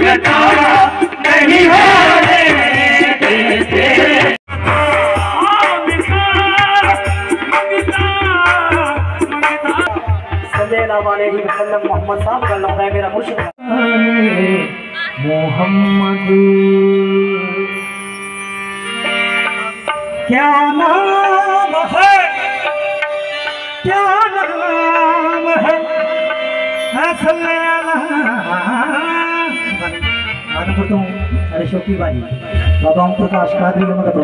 नहीं हो मोहम्मद साहब का लफ्ज़ है मेरा मुर्शिद मोहम्मद क्या नाम है क्या नाम है अरे शोकी भाई बाबा ओम प्रकाश कादरी का मत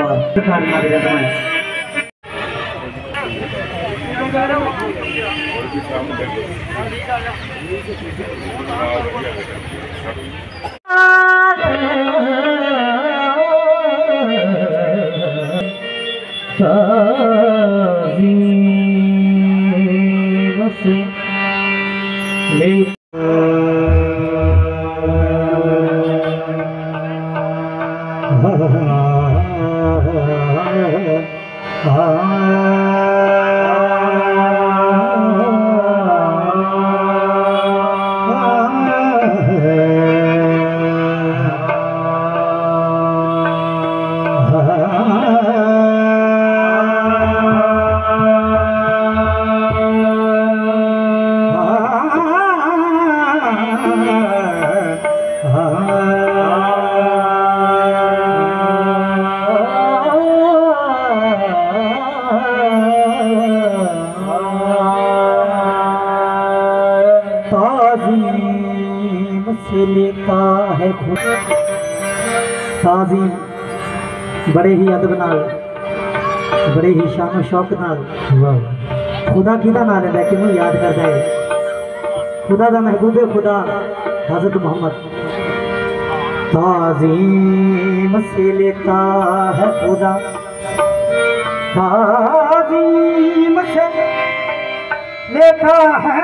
लेता है ताज़ीम बड़े ही अदब नाल बड़े ही शान शौक नाल खुदा किदा नाल है कि याद करता है खुदा का महबूब खुदा हज़रत मोहम्मद ताज़ीम से लेता है खुदा ताज़ीम से लेता है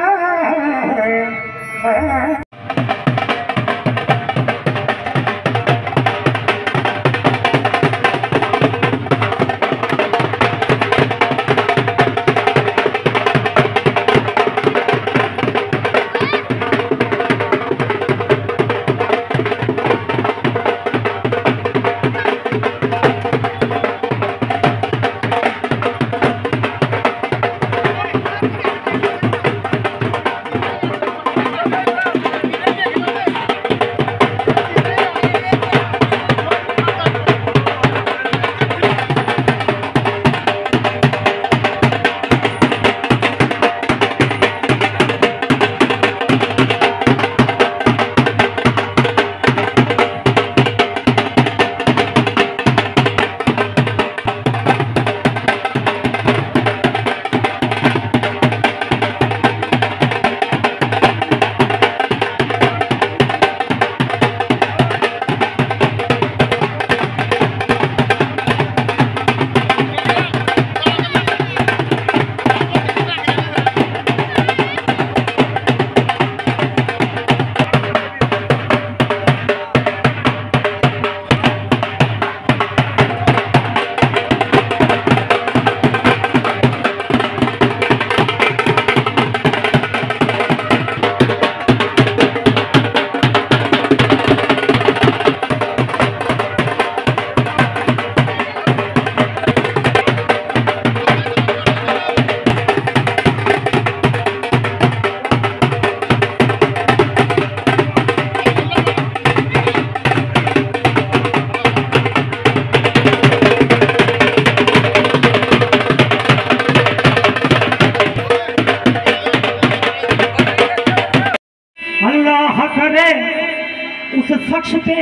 उस शख्स पे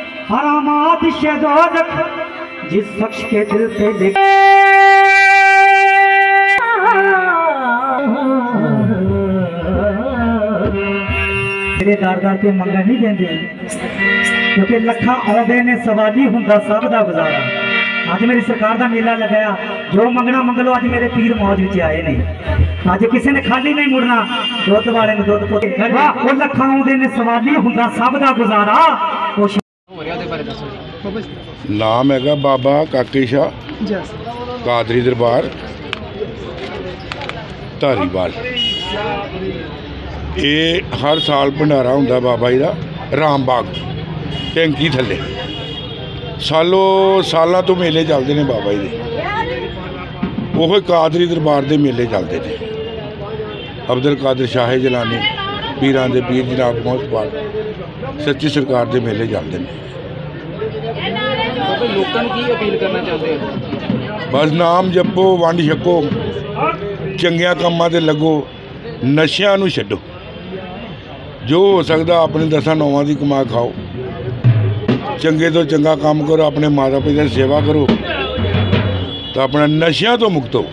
हरामात शहदोज़ख जिस शख्स के दिल पे मेरे दार पे मंगन नहीं देंगे क्योंकि लखा आउंदे ने सवाली हुंदा सब दा गुजारा। अज मेरी सरकार का मेला लगाया जो मंगना मंगलो अज मेरे पीर मौज विच आए नहीं अज किसी ने खाली नहीं मुड़ना दुध वाले ने दुध पोते वो लखा आउंदे ने सवाली हुंदा सब दा गुजारा। नाम है बाबा काके शाह कादरी दरबार धारीवाल। ये हर साल भंडारा हुंदा बाबा जी का ਰਾਮਬਾਗ ਟੈਂਕੀ ਥੱਲੇ ਸਾਲਾਂ ਤੋਂ ਮੇਲੇ ਚੱਲਦੇ ਨੇ ਬਾਬਾ ਜੀ ਦੇ। ਉਹ ਕਾਦਰੀ ਦਰਬਾਰ ਦੇ ਮੇਲੇ ਚੱਲਦੇ ਨੇ। ਅਬਦੁਲ ਕਾਦਰ ਸ਼ਾਹ ਜਲਾਨੀ ਪੀਰਾਂ ਦੇ ਪੀਰ ਜਨਾਬ ਮੋਹਤਪਾਲ ਸੱਚੀ ਸਰਕਾਰ ਦੇ ਮੇਲੇ ਚੱਲਦੇ ਨੇ। ਲੋਕਾਂ ਨੂੰ ਕੀ ਅਪੀਲ ਕਰਨਾ ਚਾਹੁੰਦੇ ਹੋ? ਬਸ ਨਾਮ ਜਪੋ, ਵੰਡ ਛਕੋ, ਚੰਗਿਆਂ ਕੰਮਾਂ 'ਤੇ ਲੱਗੋ, ਨਸ਼ਿਆਂ ਨੂੰ ਛੱਡੋ। ਜੋ ਹੋ ਸਕਦਾ ਆਪਣੇ 10 ਦੀ ਕਮਾ ਖਾਓ, ਚੰਗੇ ਤੋਂ ਚੰਗਾ ਕੰਮ ਕਰੋ, ਆਪਣੇ ਮਾਤਾ ਪਿਤਾ ਦੀ ਸੇਵਾ ਕਰੋ ਤਾਂ ਆਪਣਾ ਨਸ਼ਿਆਂ ਤੋਂ ਮੁਕਤ ਹੋ।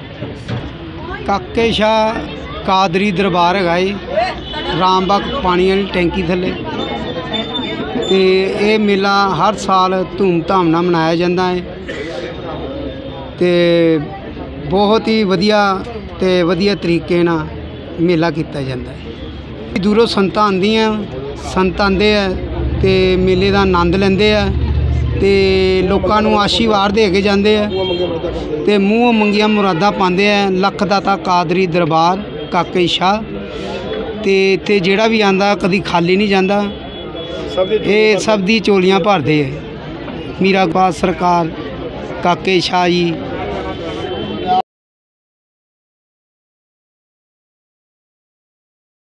ਕਾਕੇ ਸ਼ਾਹ ਕਾਦਰੀ ਦਰਬਾਰ ਹੈਗਾ ਜੀ, ਰਾਮਬਾਗ ਪਾਣੀ ਵਾਲੀ ਟੈਂਕੀ ਥੱਲੇ। ਤੇ ਇਹ ਮੇਲਾ ਹਰ ਸਾਲ ਧੂਮ-ਧਾਮ ਨਾਲ ਮਨਾਇਆ ਜਾਂਦਾ ਹੈ ਤੇ ਬਹੁਤ ਹੀ ਵਧੀਆ ਤਰੀਕੇ ਨਾਲ ਮੇਲਾ ਕੀਤਾ ਜਾਂਦਾ ਹੈ। ਦੂਰੋਂ ਸੰਗਤਾਂ ਆਉਂਦੀਆਂ, ਸੰਤ ਆਉਂਦੇ ਆ ਤੇ ਮੇਲੇ ਦਾ ਆਨੰਦ ਲੈਂਦੇ ਆ ਤੇ ਲੋਕਾਂ ਨੂੰ ਆਸ਼ੀਰਵਾਦ ਦੇ ਕੇ ਜਾਂਦੇ ਆ ਤੇ ਮੂੰਹ ਮੰਗੀਆਂ ਮੁਰਾਦਾਂ ਪਾਉਂਦੇ ਆ। ਲੱਖ ਦਾਤਾ ਕਾਦਰੀ ਦਰਬਾਰ ਕਾਕੇ ਸ਼ਾਹ ਤੇ ਇੱਥੇ ਜਿਹੜਾ ਵੀ ਆਂਦਾ ਕਦੀ ਖਾਲੀ ਨਹੀਂ ਜਾਂਦਾ। ਇਹ ਸਭ ਦੀ ਝੋਲੀਆਂ ਭਰਦੇ ਆ। ਮੀਰਾ ਬਾਦ ਸਰਕਾਰ, ਕਾਕੇ ਸ਼ਾਹ ਜੀ,